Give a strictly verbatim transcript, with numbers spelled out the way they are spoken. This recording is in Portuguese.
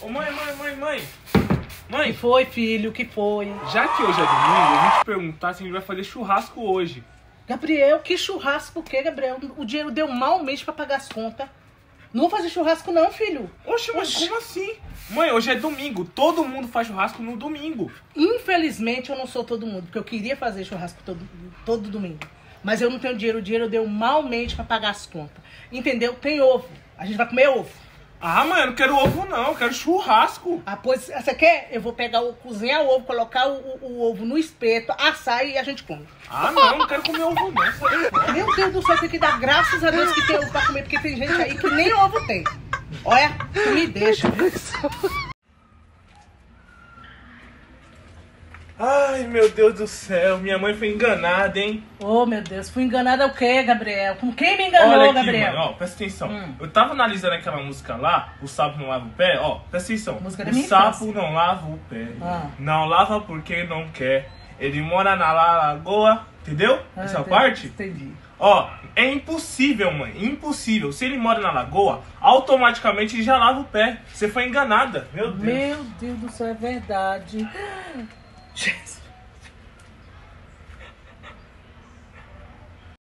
Ô mãe, mãe, mãe, mãe. Mãe. O que foi, filho? O que foi? Já que hoje é domingo, eu vim te perguntar se a gente vai fazer churrasco hoje. Gabriel, que churrasco o quê, Gabriel? O dinheiro deu mal um mês pra pagar as contas. Não vou fazer churrasco não, filho. Oxe, mas Oxi. Como assim? Mãe, hoje é domingo. Todo mundo faz churrasco no domingo. Infelizmente, eu não sou todo mundo, porque eu queria fazer churrasco todo, todo domingo. Mas eu não tenho dinheiro. O dinheiro deu mal um mês pra pagar as contas. Entendeu? Tem ovo. A gente vai comer ovo. Ah, mãe, eu não quero ovo não, eu quero churrasco. Ah, pois, você quer? Eu vou pegar o, cozinhar o ovo, colocar o, o, o ovo no espeto, assar e a gente come. Ah, não, não quero comer ovo não. Meu Deus do céu, tem que dar graças a Deus que tem ovo pra comer, porque tem gente aí que nem ovo tem. Olha, tu me deixa. Ai, meu Deus do céu, minha mãe foi enganada, hein? Oh, meu Deus, fui enganada o quê, Gabriel? Com quem me enganou, Olha aqui, Gabriel? Mãe, ó, presta atenção. Hum. Eu tava analisando aquela música lá, O Sapo Não Lava o Pé, ó, presta atenção. Música da o minha sapo infância. não lava o pé, ah. não lava porque não quer. Ele mora na lagoa, entendeu? Ah, Essa entendi, parte? Entendi. Ó, é impossível, mãe, impossível. Se ele mora na lagoa, automaticamente ele já lava o pé. Você foi enganada, meu Deus. Meu Deus do céu, é verdade. Jesus.